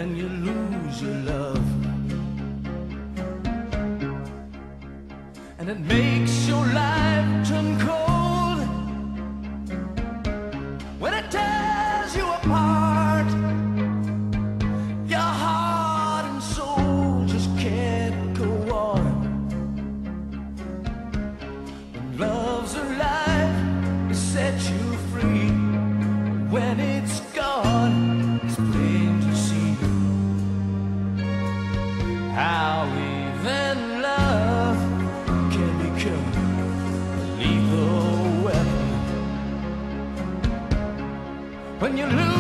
when you lose your love. And it makes your life turn cold when it tears you apart. Your heart and soul just can't go on. When love's alive, it sets you free. When it's gone, it's plain to see how even love can become a lethal weapon. When you lose